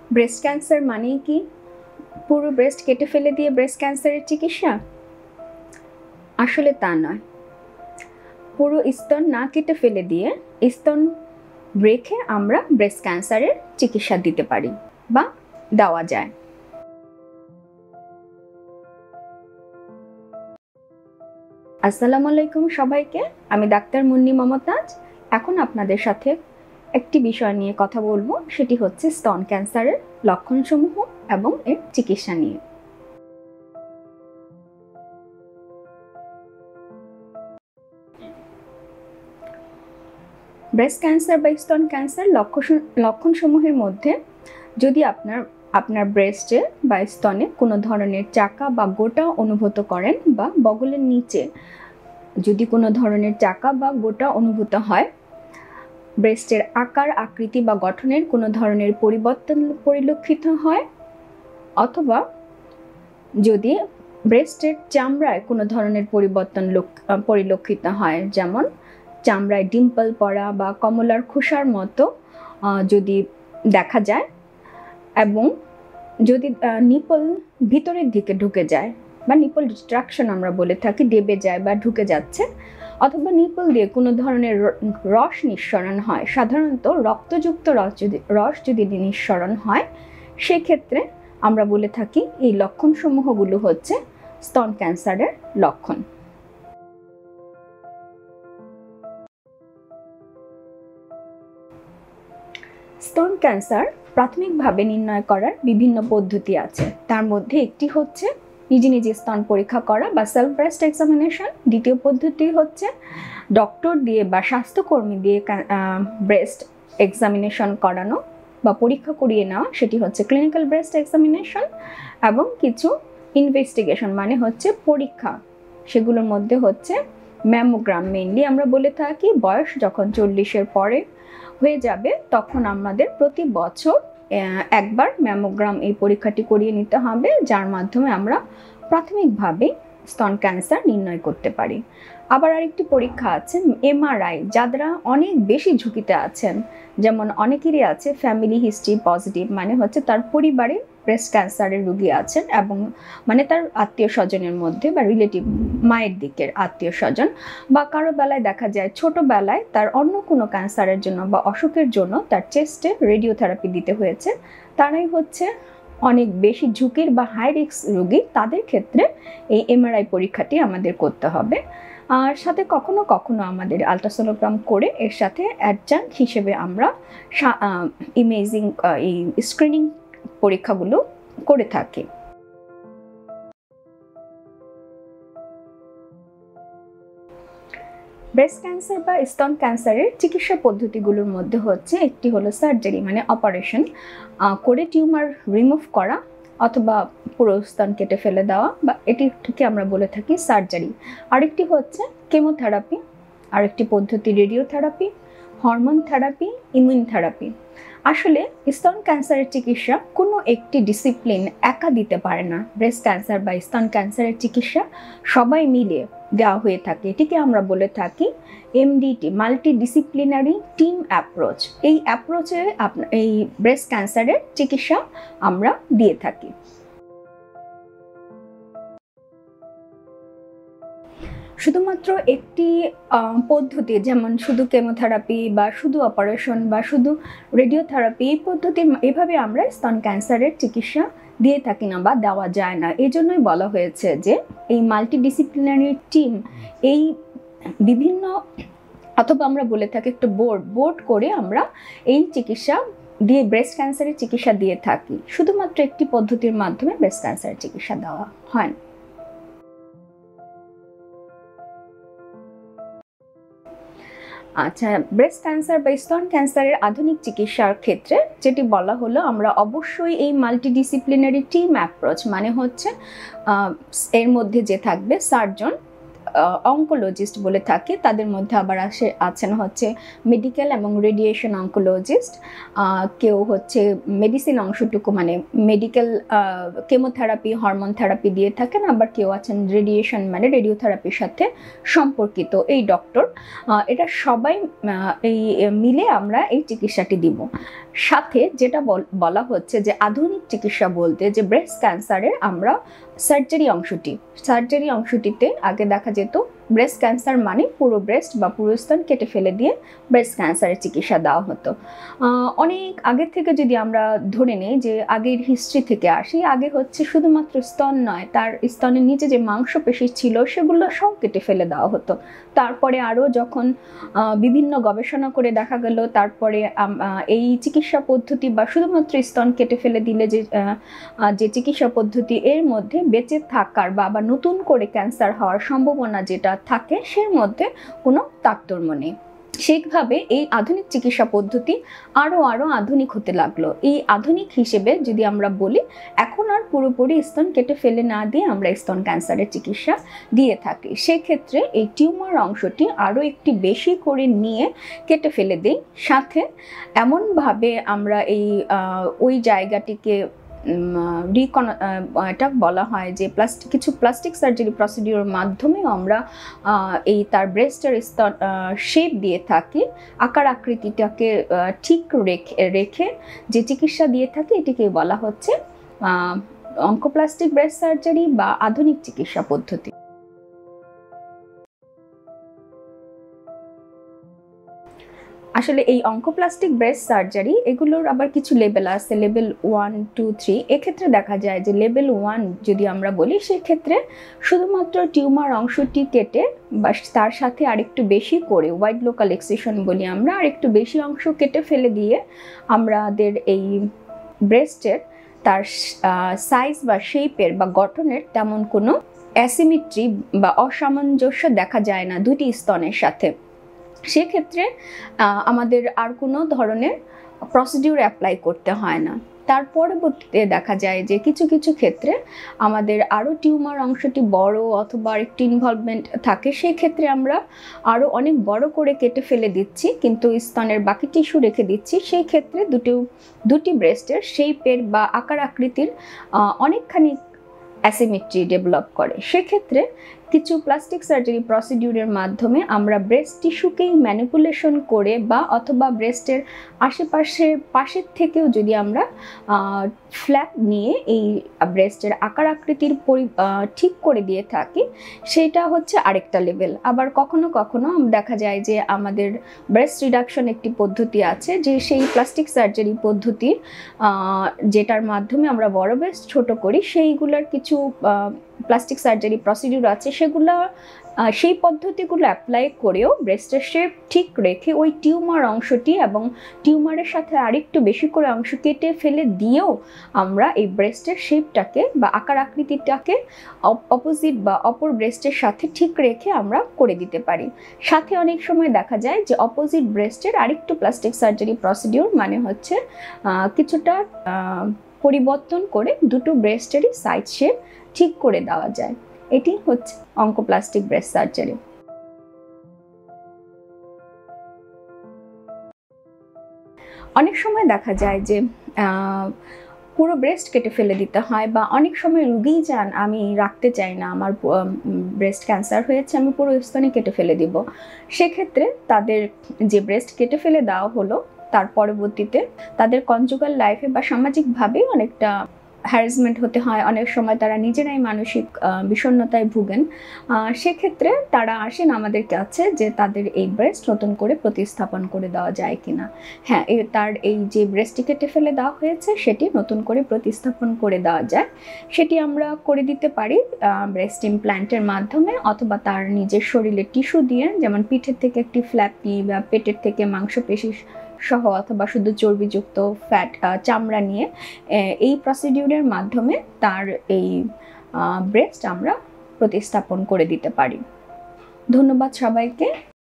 Breast cancer মানে কি পুরো ব্রেস্ট কেটে ফেলে দিয়ে ব্রেস্ট ক্যান্সারের চিকিৎসা? আসলে তা নয়। পুরো স্তন না কেটে ফেলে দিয়ে স্তন রেখে আমরা ব্রেস্ট ক্যান্সারের চিকিৎসা দিতে পারি বা দেওয়া যায়। আসসালামু আলাইকুম সবাইকে, আমি ডাক্তার মুন্নি মমতাজ। এখন আপনাদের সাথে একটি বিষয় নিয়ে কথা বলবো, সেটি হচ্ছে স্তন ক্যান্সারের লক্ষণসমূহ এবং এর চিকিৎসা নিয়ে। ব্রেস্ট ক্যান্সার বা স্তন ক্যান্সার লক্ষণসমূহের মধ্যে যদি আপনার ব্রেস্টে বা স্তনে কোনো ধরনের চাকা বা গোটা অনুভূত করেন বা বগলের নিচে যদি কোনো ধরনের চাকা বা গোটা অনুভূত হয়, ব্রেস্টের আকার আকৃতি বা গঠনের কোনো ধরনের পরিবর্তন পরিলক্ষিত হয়, অথবা যদি ব্রেস্টের চামড়ায় কোনো ধরনের পরিবর্তন পরিলক্ষিত হয়, যেমন চামড়ায় ডিম্পল পড়া বা কমলার খোসার মতো যদি দেখা যায়, এবং যদি নিপল ভিতরের দিকে ঢুকে যায় বা নিপল ডিস্ট্রাকশন আমরা বলে থাকি, ডেবে যায় বা ঢুকে যাচ্ছে, অথবা নিপল দিয়ে কোনো ধরনের রস নিঃসরণ হয়, সাধারণত রক্তযুক্ত রস যদি নিঃসরণ হয়, সেক্ষেত্রে আমরা বলে থাকি এই লক্ষণসমূহগুলো হচ্ছে স্তন ক্যান্সারের লক্ষণ। স্তন ক্যান্সার প্রাথমিকভাবে নির্ণয় করার বিভিন্ন পদ্ধতি আছে। তার মধ্যে একটি হচ্ছে নিজে নিজে স্তন পরীক্ষা করা বা সেলফ ব্রেস্ট এক্সামিনেশন। দ্বিতীয় পদ্ধতি হচ্ছে ডক্টর দিয়ে বা স্বাস্থ্যকর্মী দিয়ে ব্রেস্ট এক্সামিনেশন করানো বা পরীক্ষা করিয়ে নেওয়া, সেটি হচ্ছে ক্লিনিক্যাল ব্রেস্ট এক্সামিনেশন। এবং কিছু ইনভেস্টিগেশন মানে হচ্ছে পরীক্ষা, সেগুলোর মধ্যে হচ্ছে ম্যামোগ্রাম। মেইনলি আমরা বলে থাকি বয়স যখন 40-এর পরে হয়ে যাবে তখন আমাদের প্রতি বছর একবার ম্যামোগ্রাম এই পরীক্ষাটি করিয়ে নিতে হবে, যার মাধ্যমে আমরা প্রাথমিকভাবে স্তন ক্যান্সার নির্ণয় করতে পারি। আবার আরেকটি পরীক্ষা আছে এমআরআই, যারা অনেক বেশি ঝুঁকিতে আছেন, যেমন অনেকেরই আছে ফ্যামিলি হিস্ট্রি পজিটিভ, মানে হচ্ছে তার পরিবারে ব্রেস্ট ক্যান্সারের রোগী আছেন এবং মানে তার আত্মীয় স্বজনের মধ্যে বা রিলেটিভ মায়ের দিকের আত্মীয় স্বজন, বা কারো বেলায় দেখা যায় ছোটবেলায় তার অন্য কোনো ক্যান্সারের জন্য বা অসুখের জন্য তার চেস্টে রেডিওথেরাপি দিতে হয়েছে, তারাই হচ্ছে অনেক বেশি ঝুঁকির বা হাই রিস্ক রোগী। তাদের ক্ষেত্রে এই এমআরআই পরীক্ষাটি আমাদের করতে হবে। আর সাথে কখনো কখনো আমাদের আলট্রাসোনোগ্রাম করে এর সাথে অ্যাডজাঙ্ক হিসেবে আমরা ইমেজিং এই স্ক্রিনিং পরীক্ষাগুলো করে থাকি। ব্রেস্ট ক্যান্সার বা স্তন ক্যান্সারের চিকিৎসা পদ্ধতিগুলোর মধ্যে হচ্ছে একটি হলো সার্জারি, মানে অপারেশন করে টিউমার রিমুভ করা অথবা পুরো স্তন কেটে ফেলে দেওয়া, বা এটিকে আমরা বলে থাকি সার্জারি। আরেকটি হচ্ছে কেমোথেরাপি, আরেকটি পদ্ধতি radiotherapy, hormone therapy, immune therapy. আসলে স্তন ক্যান্সারের চিকিৎসা কোনো একটি ডিসিপ্লিন একা দিতে পারে না। ব্রেস্ট ক্যান্সার বা স্তন ক্যান্সারের চিকিৎসা সবাই মিলে দেওয়া হয়ে থাকে। এটিকে আমরা বলে থাকি MDT, multidisciplinary team approach. এই অ্যাপ্রোচে এই ব্রেস্ট ক্যান্সারের চিকিৎসা আমরা দিয়ে থাকি। শুধুমাত্র একটি পদ্ধতি, যেমন শুধু কেমোথেরাপি বা শুধু অপারেশন বা শুধু রেডিওথেরাপি, এই পদ্ধতি এভাবে আমরা স্তন ক্যান্সারের চিকিৎসা দিয়ে থাকি না বা দেওয়া যায় না। এই জন্যই বলা হয়েছে যে এই মাল্টিডিসিপ্লিনারি টিম, এই বিভিন্ন, অথবা আমরা বলে থাকি একটা বোর্ড করে আমরা এই চিকিৎসা দিয়ে ব্রেস্ট ক্যান্সারের চিকিৎসা দিয়ে থাকি। শুধুমাত্র একটি পদ্ধতির মাধ্যমে ব্রেস্ট ক্যান্সারের চিকিৎসা দেওয়া হয় না। আচ্ছা, ব্রেস্ট ক্যান্সার বা স্তন ক্যান্সারের আধুনিক চিকিৎসার ক্ষেত্রে যেটি বলা হলো, আমরা অবশ্যই এই মাল্টিডিসিপ্লিনারি টিম অ্যাপ্রোচ, মানে হচ্ছে এর মধ্যে যে থাকবে সার্জন, অঙ্কোলজিস্ট বলে থাকি। তাদের মধ্যে আবার আছেন হচ্ছে মেডিকেল এবং রেডিয়েশন অঙ্কোলজিস্ট। কেউ হচ্ছে মেডিসিন অংশটুকু মানে মেডিকেল কেমোথেরাপি, হরমোন থেরাপি দিয়ে থাকেন, আবার কেউ আছেন রেডিয়েশন মানে রেডিওথেরাপির সাথে সম্পর্কিত এই ডক্টর। এটা সবাই এই মিলে আমরা এই চিকিৎসাটি দিব। সাথে যেটা বলা হচ্ছে যে আধুনিক চিকিৎসা বলতে যে ব্রেস্ট ক্যান্সারের আমরা সার্জারি অংশটিতে আগে দেখা যেত ব্রেস্ট ক্যান্সার মানে পুরো ব্রেস্ট বা পুরো স্তন কেটে ফেলে দিয়ে ব্রেস্ট ক্যান্সারের চিকিৎসা দেওয়া হতো। অনেক আগে থেকে যদি আমরা ধরে নিই যে আগের হিস্ট্রি থেকে আসি, আগে হচ্ছে শুধুমাত্র স্তন নয়, তার স্তনের নিচে যে মাংসপেশি ছিল সেগুলো সব কেটে ফেলে দেওয়া হতো। তারপরে আরও যখন বিভিন্ন গবেষণা করে দেখা গেল, তারপরে এই চিকিৎসা পদ্ধতি বা শুধুমাত্র স্তন কেটে ফেলে দিলে যে চিকিৎসা পদ্ধতি এর মধ্যে বেঁচে থাকার বা আবার নতুন করে ক্যান্সার হওয়ার সম্ভাবনা যেটা থাকে সের মধ্যে কোনো তারতম্য নেই। সেইভাবে এই আধুনিক চিকিৎসা পদ্ধতি আরও আধুনিক হতে লাগলো। এই আধুনিক হিসেবে যদি আমরা বলি, এখন আর পুরোপুরি স্তন কেটে ফেলে না দিয়ে আমরা স্তন ক্যান্সারের চিকিৎসা দিয়ে থাকি। সেক্ষেত্রে এই টিউমার অংশটি আরও একটি বেশি করে নিয়ে কেটে ফেলে দিই, সাথে এমনভাবে আমরা ওই জায়গাটিকে এটা বলা হয় যে কিছু প্লাস্টিক সার্জারি প্রসিডিওর মাধ্যমে আমরা তার ব্রেস্টের শেপ দিয়ে থাকি, আকার আকৃতিটাকে ঠিক রেখে যে চিকিৎসা দিয়ে থাকি এটিকে বলা হচ্ছে অঙ্কোপ্লাস্টিক ব্রেস্ট সার্জারি বা আধুনিক চিকিৎসা পদ্ধতি। আসলে এই অঙ্কোপ্লাস্টিক ব্রেস্ট সার্জারি এগুলোর আবার কিছু লেভেল আছে, লেভেল 1, 2, 3। এক্ষেত্রে দেখা যায় যে লেভেল 1 যদি আমরা বলি, সেক্ষেত্রে শুধুমাত্র টিউমার অংশটি কেটে বা তার সাথে আরেকটু বেশি করে ওয়াইড লোকাল এক্সিশন বলি আমরা, আরেকটু বেশি অংশ কেটে ফেলে দিয়ে আমাদের এই ব্রেস্টের তার সাইজ বা শেপের বা গঠনের তেমন কোনো অ্যাসিমেট্রি বা অসামঞ্জস্য দেখা যায় না দুটি স্তনের সাথে। সেক্ষেত্রে আমাদের আর কোনো ধরনের প্রসিডিউর অ্যাপ্লাই করতে হয় না। তার পরবর্তীতে দেখা যায় যে কিছু ক্ষেত্রে আমাদের আরও টিউমার অংশটি বড় অথবা একটু ইনভলভমেন্ট থাকে, সেই ক্ষেত্রে আমরা আরও অনেক বড় করে কেটে ফেলে দিচ্ছি কিন্তু স্তনের বাকি টিস্যু রেখে দিচ্ছি। সেই ক্ষেত্রে দুটি ব্রেস্টের শেপের বা আকার আকৃতির অনেকখানি অ্যাসিমেট্রি ডেভেলপ করে। সেক্ষেত্রে কিছু প্লাস্টিক সার্জারি প্রসিডিউরের মাধ্যমে আমরা ব্রেস্ট টিস্যুকেই ম্যানিপুলেশন করে বা অথবা ব্রেস্টের পাশের থেকেও যদি আমরা ফ্ল্যাপ নিয়ে এই ব্রেস্টের আকার আকৃতির ঠিক করে দিয়ে থাকি, সেটা হচ্ছে আরেকটা লেভেল। আবার কখনো দেখা যায় যে আমাদের ব্রেস্ট রিডাকশন একটি পদ্ধতি আছে, যে সেই প্লাস্টিক সার্জারি পদ্ধতি যেটার মাধ্যমে আমরা বড় ব্রেস্ট ছোট করি, সেইগুলোর কিছু প্লাস্টিক সার্জারি প্রসিডিউর আছে, সেই পদ্ধতিগুলো অ্যাপ্লাই করেও ব্রেস্টের শেপ ঠিক রেখে ওই টিউমার অংশটি এবং টিউমারের সাথে আরেকটু বেশি করে অংশ কেটে ফেলে দিয়েও আমরা এই ব্রেস্টের শেপটাকে বা আকার আকৃতিটাকে অপোজিট বা অপর ব্রেস্টের সাথে ঠিক রেখে আমরা করে দিতে পারি। সাথে অনেক সময় দেখা যায় যে অপোজিট ব্রেস্টের আরেকটু প্লাস্টিক সার্জারি প্রসিডিউর মানে হচ্ছে কিছুটা পরিবর্তন করে দুটো ব্রেস্টেরই সাইড শেপ ঠিক করে দেওয়া যায়। এটি হচ্ছে অঙ্কোপ্লাস্টিক ব্রেস্ট সার্জারি। অনেক সময় দেখা যায় যে পুরো ব্রেস্ট কেটে ফেলে দিতে হয়, বা অনেক সময় রুগীই যান আমি রাখতে চাই না, আমার ব্রেস্ট ক্যান্সার হয়েছে, আমি পুরো স্তনে কেটে ফেলে দিব। সেক্ষেত্রে তাদের যে ব্রেস্ট কেটে ফেলে দেওয়া হলো তার পরবর্তীতে তাদের কনজুগাল লাইফে বা সামাজিকভাবে অনেকটা হ্যারাসমেন্ট হতে হয়। অনেক সময় তারা নিজেরাই মানসিক বিষণ্ণতায় ভুগেন। সেক্ষেত্রে তারা আসেন আমাদের কাছে যে তাদের এই ব্রেস্ট নতুন করে প্রতিস্থাপন করে দেওয়া যায় কিনা। হ্যাঁ, তার এই যে ব্রেস্টটি কেটে ফেলে দেওয়া হয়েছে সেটি নতুন করে প্রতিস্থাপন করে দেওয়া যায়। সেটি আমরা করে দিতে পারি ব্রেস্ট ইমপ্ল্যান্টের মাধ্যমে, অথবা তার নিজের শরীরের টিস্যু দিয়ে, যেমন পিঠের থেকে একটি ফ্ল্যাপ নিয়ে বা পেটের থেকে মাংসপেশি সহ অথবা শুধু চর্বিযুক্ত ফ্যাট চামড়া নিয়ে এই প্রসিডিউরের মাধ্যমে তার এই ব্রেস্ট আমরা প্রতিস্থাপন করে দিতে পারি। ধন্যবাদ সবাইকে।